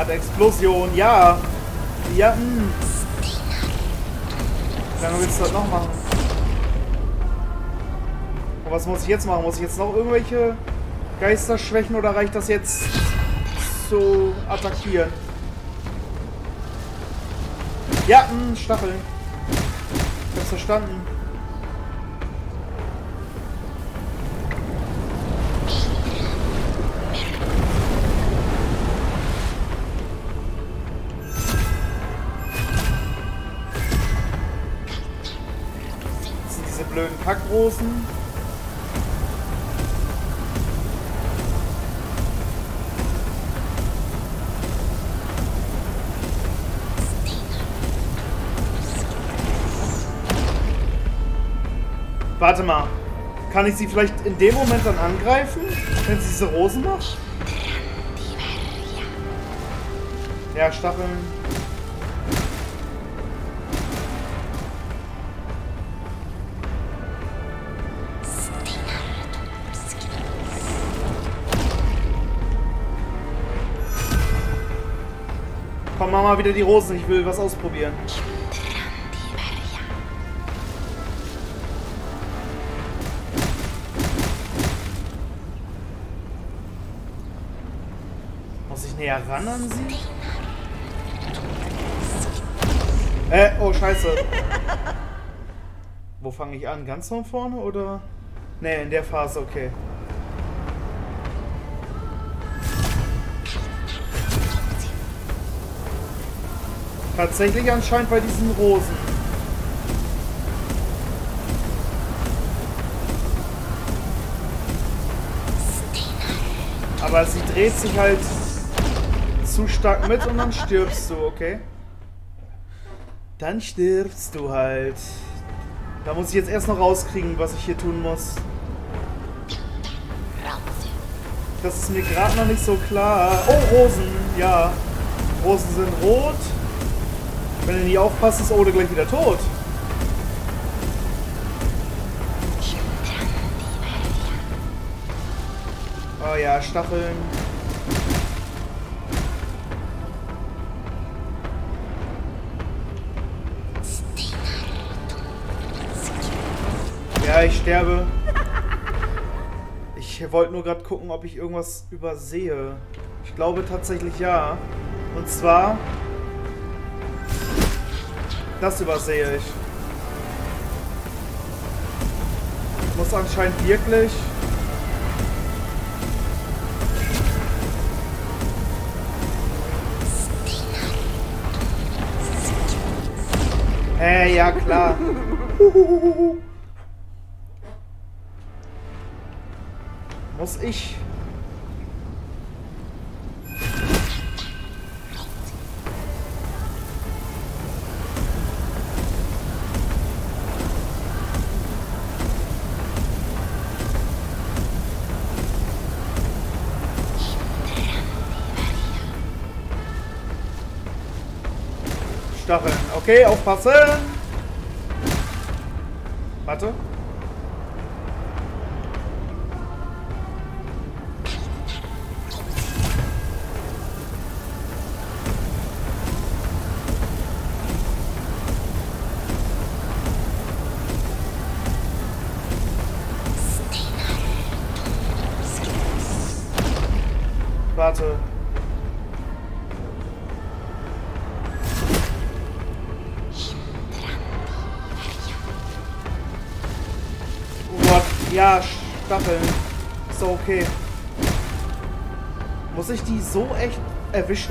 Granate, Explosion, ja. Ja, Wie lange willst du das noch machen? Und was muss ich jetzt machen? Muss ich jetzt noch irgendwelche Geister schwächen oder reicht das jetzt zu attackieren? Ja, Stacheln. Ich hab's verstanden. Das sind diese blöden Kackrosen. Warte mal. Kann ich sie vielleicht in dem Moment dann angreifen, wenn sie diese Rosen macht? Ja, Stacheln. Komm, mach mal wieder die Rosen. Ich will was ausprobieren. Muss ich näher ran an sie? Oh scheiße. Wo fange ich an? Ganz von vorne oder? Ne, in der Phase, okay. Tatsächlich anscheinend bei diesen Rosen. Aber sie dreht sich halt zu stark mit und dann stirbst du, okay? Dann stirbst du halt. Da muss ich jetzt erst noch rauskriegen, was ich hier tun muss. Das ist mir gerade noch nicht so klar. Oh, Rosen, ja. Rosen sind rot. Wenn du nicht aufpasst, ist Ode gleich wieder tot. Oh ja, Stacheln. Ja, ich sterbe. Ich wollte nur gerade gucken, ob ich irgendwas übersehe. Ich glaube tatsächlich ja. Und zwar... Das übersehe ich. Ich muss anscheinend wirklich... Hey, ja klar. Muss ich... Stacheln. Okay, aufpassen. Warte. Warte. Ja, Stacheln. Ist doch okay. Muss ich die so echt erwischen?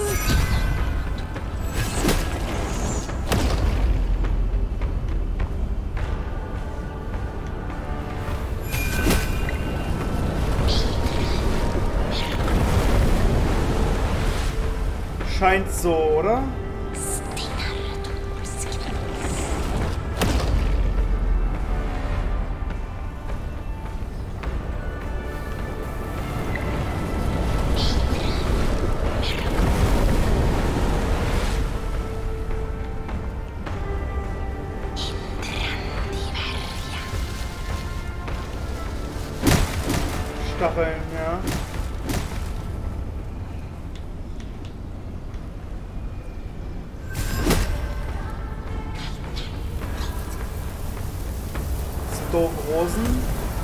Scheint so, oder? Stacheln, ja. Rosen.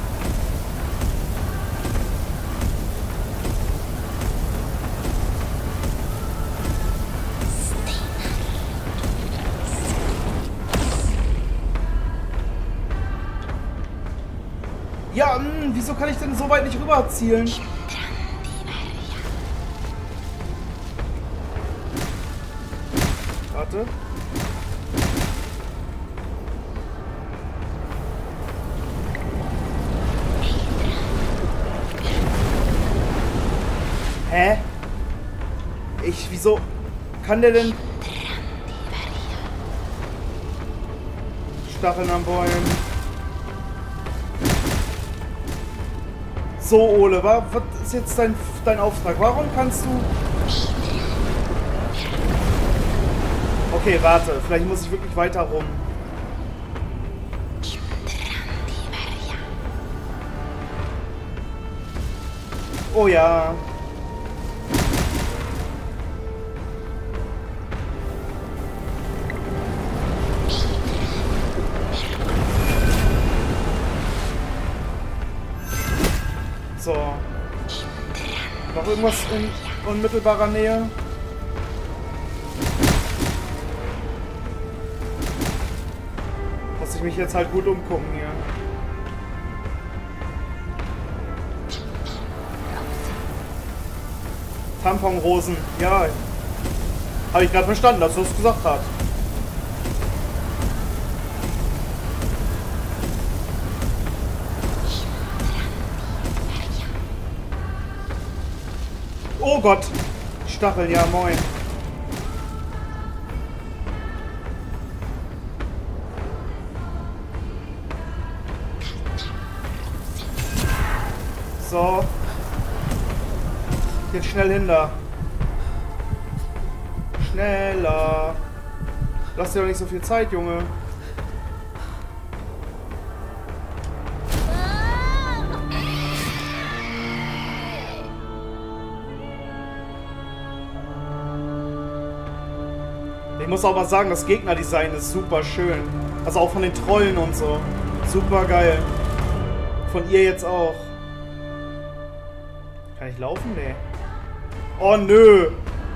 Ja, wieso kann ich denn so weit nicht rüber zielen? Warte. Hä? Wieso kann der denn... Stacheln am Bäumen. So, Ole, was ist jetzt dein Auftrag? Warum kannst du... Okay, warte. Vielleicht muss ich wirklich weiter rum. Oh ja. So. Noch irgendwas in unmittelbarer Nähe? Muss ich mich jetzt halt gut umgucken hier. Tamponrosen. Ja. Habe ich gerade verstanden, dass du es gesagt hast. Oh Gott! Stachel, ja moin. So. Jetzt schnell hinter. Schneller. Lass dir doch nicht so viel Zeit, Junge. Ich muss auch mal sagen, das Gegnerdesign ist super schön. Also auch von den Trollen und so. Super geil. Von ihr jetzt auch. Kann ich laufen? Nee. Oh nö.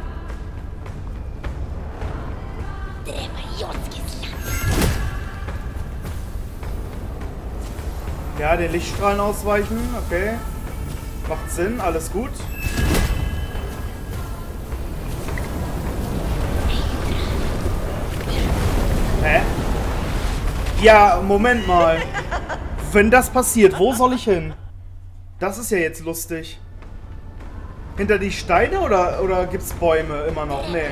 Ja, den Lichtstrahlen ausweichen. Okay. Macht Sinn. Alles gut. Hä? Ja, Moment mal. Wenn das passiert, wo soll ich hin? Das ist ja jetzt lustig. Hinter die Steine oder gibt's Bäume immer noch? Nee.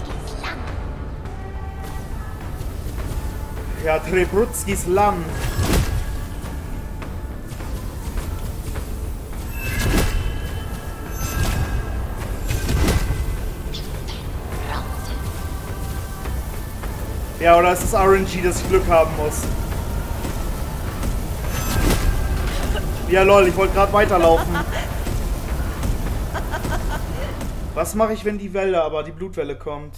Ja, Trebrutskis Lamm. Ja, oder ist es RNG, dass ich Glück haben muss? Ja, lol, ich wollte gerade weiterlaufen. Was mache ich, wenn die Blutwelle kommt?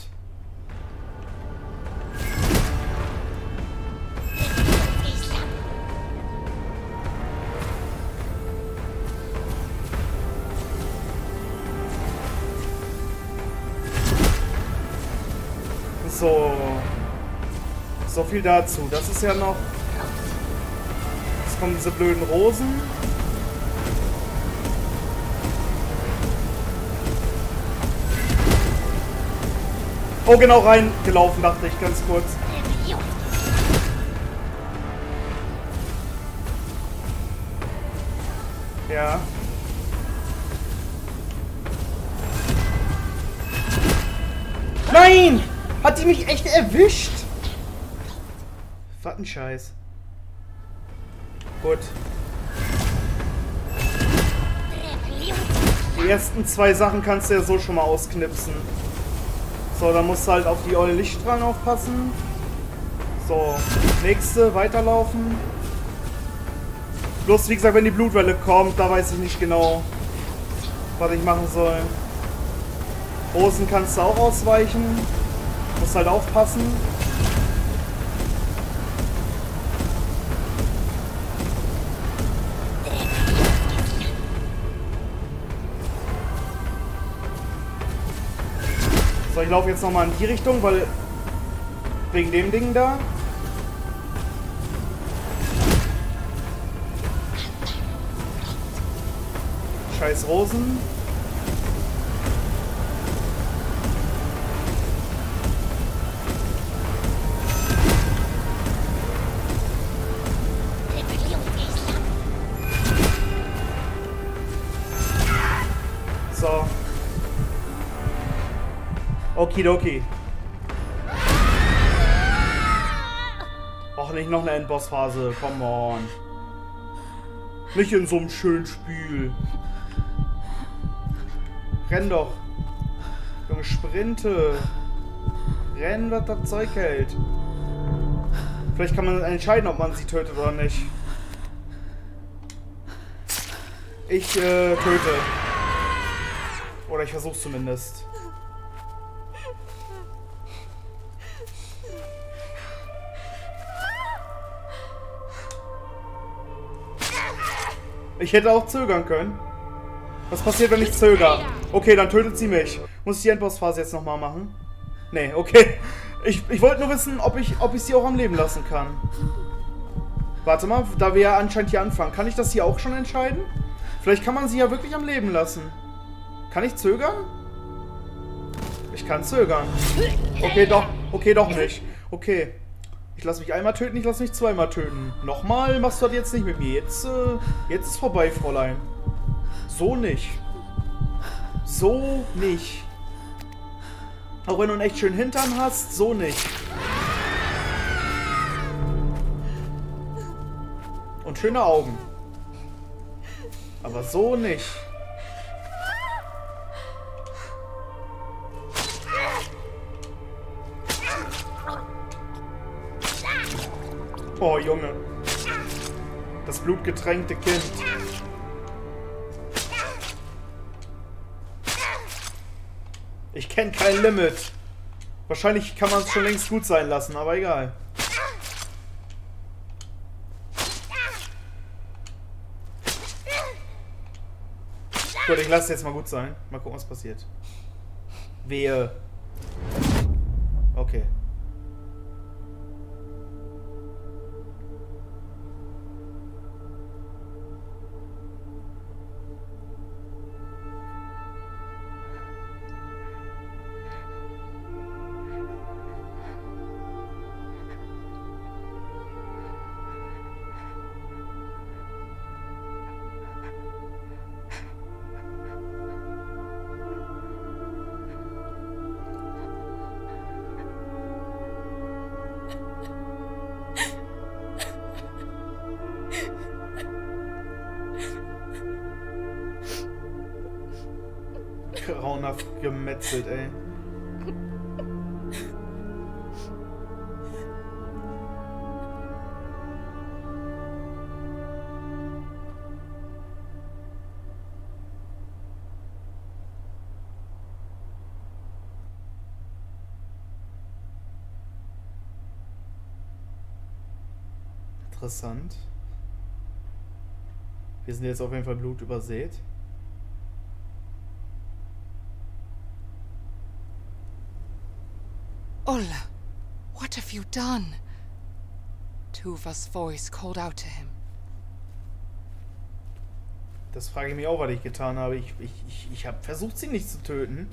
So viel dazu. Das ist ja noch... Jetzt kommen diese blöden Rosen. Oh, genau reingelaufen, dachte ich, ganz kurz. Ja. Nein! Hat die mich echt erwischt? Was ein Scheiß. Gut. Die ersten 2 Sachen kannst du ja so schon mal ausknipsen. So, dann musst du halt auf die ollen Lichtstrahlen aufpassen. So, nächste, weiterlaufen. Bloß, wie gesagt, wenn die Blutwelle kommt, da weiß ich nicht genau, was ich machen soll. Rosen kannst du auch ausweichen. Musst halt aufpassen. ich laufe jetzt nochmal in die Richtung, weil... Wegen dem Ding da. Scheiß Rosen. So. Okidoki. Och, nicht noch eine Endbossphase. Come on. Nicht in so einem schönen Spiel. Renn doch. Junge, sprinte. Renn, was das Zeug hält. Vielleicht kann man entscheiden, ob man sie tötet oder nicht. Ich töte. Oder ich versuch's zumindest. Ich hätte auch zögern können. Was passiert, wenn ich zögere? Okay, dann tötet sie mich. Muss ich die Endbossphase jetzt nochmal machen? Nee, okay. Ich wollte nur wissen, ob ich sie auch am Leben lassen kann. Warte mal, da wir ja anscheinend hier anfangen. Kann ich das hier auch schon entscheiden? Vielleicht kann man sie ja wirklich am Leben lassen. Kann ich zögern? Ich kann zögern. Okay, doch. Okay, doch nicht. Okay. Ich lasse mich einmal töten, ich lasse mich zweimal töten. Nochmal machst du das jetzt nicht mit mir. Jetzt ist vorbei, Fräulein. So nicht. So nicht. Auch wenn du einen echt schönen Hintern hast, so nicht. Und schöne Augen. Aber so nicht. Oh, Junge. Das blutgetränkte Kind. Ich kenne kein Limit. Wahrscheinlich kann man es schon längst gut sein lassen, aber egal. Gut, ich lasse es jetzt mal gut sein. Mal gucken, was passiert. Wehe. Okay. Grauenhaft gemetzelt, ey. Interessant. Wir sind jetzt auf jeden Fall Blut übersät. Ola, what have you done? Tuva's voice called out to him. Das frage ich mich auch, was ich getan habe. Ich habe versucht, sie nicht zu töten.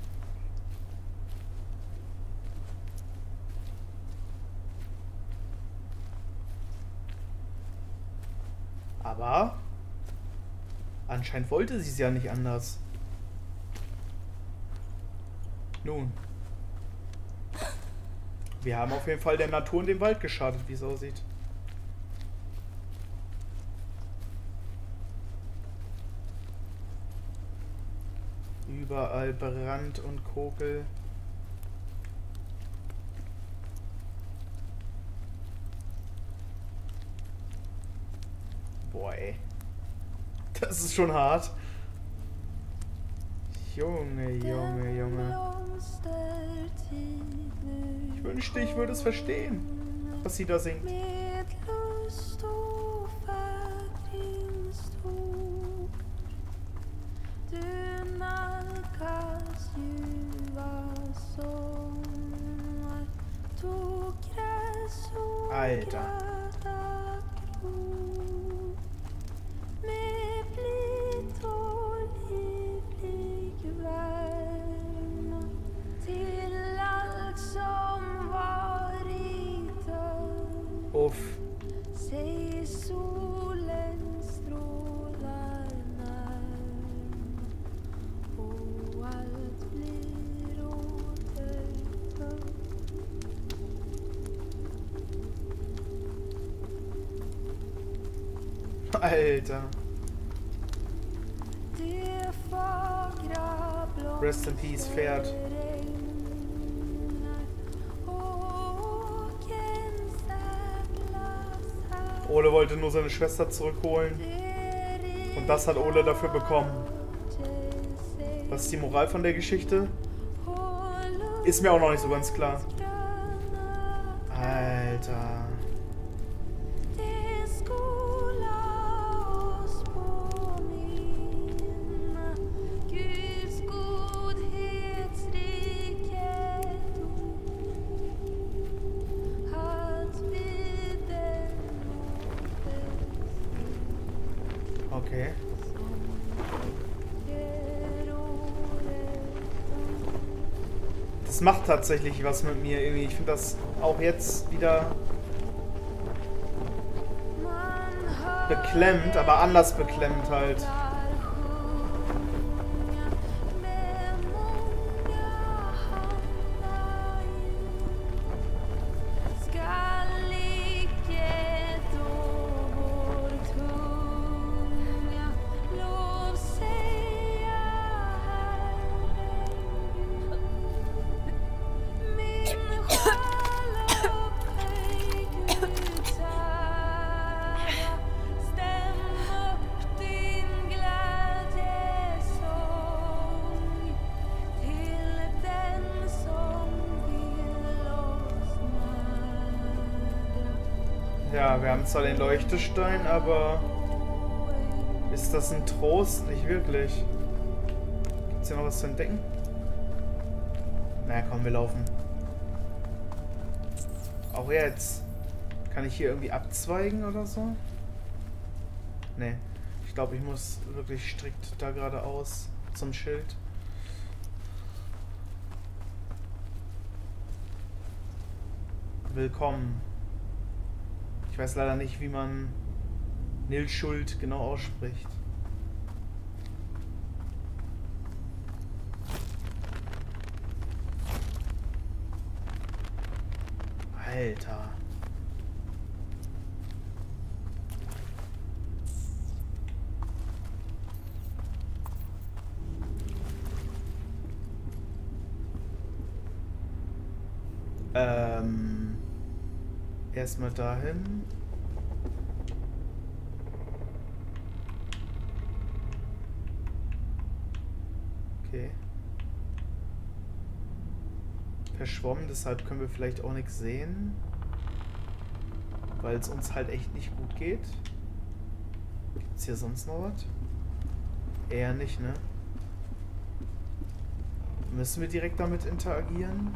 Aber anscheinend wollte sie es ja nicht anders. Nun. Wir haben auf jeden Fall der Natur und dem Wald geschadet, wie es aussieht. Überall Brand und Kokel. Boah, ey. Das ist schon hart. Junge, Junge, Junge. Ich wünschte, ich würde es verstehen, was sie da singt. Du nalkas ljuva så Alter. Uff. Alter. Rest in Peace, Pferd. Ole wollte nur seine Schwester zurückholen. Und das hat Ole dafür bekommen. Was ist die Moral von der Geschichte? Ist mir auch noch nicht so ganz klar. Alter. Okay. Das macht tatsächlich was mit mir irgendwie. Ich finde das auch jetzt wieder beklemmt, aber anders beklemmt halt. Ja, wir haben zwar den Leuchtestein, aber ist das ein Trost? Nicht wirklich. Gibt's hier noch was zu entdecken? Na komm, wir laufen. Auch jetzt. Kann ich hier irgendwie abzweigen oder so? Nee. Ich glaube, ich muss wirklich strikt da geradeaus zum Schild. Willkommen. Ich weiß leider nicht, wie man Nilschuld genau ausspricht. Alter. Erstmal dahin. Okay. Verschwommen, deshalb können wir vielleicht auch nichts sehen. Weil es uns halt echt nicht gut geht. Gibt es hier sonst noch was? Eher nicht, ne? Müssen wir direkt damit interagieren?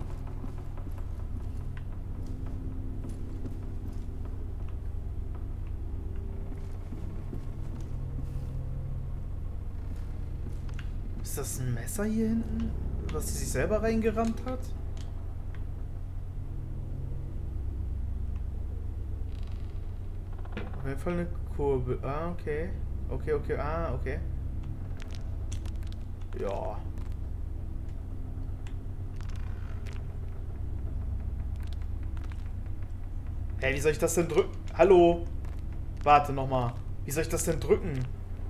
Ist das ein Messer hier hinten, was sie sich selber reingerammt hat? Auf jeden Fall eine Kurbel. Ah, okay. Okay, okay, ah, okay. Ja. Hey, wie soll ich das denn drücken? Hallo? Warte nochmal. Wie soll ich das denn drücken?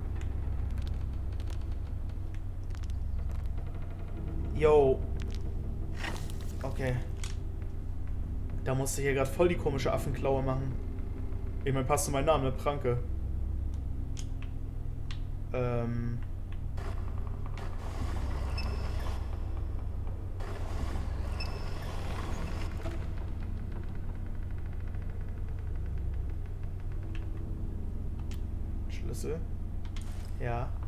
Yo. Okay. Da musste ich hier gerade voll die komische Affenklaue machen. Ich meine, passt zu meinem Namen, ne? Pranke. Schlüssel. Ja.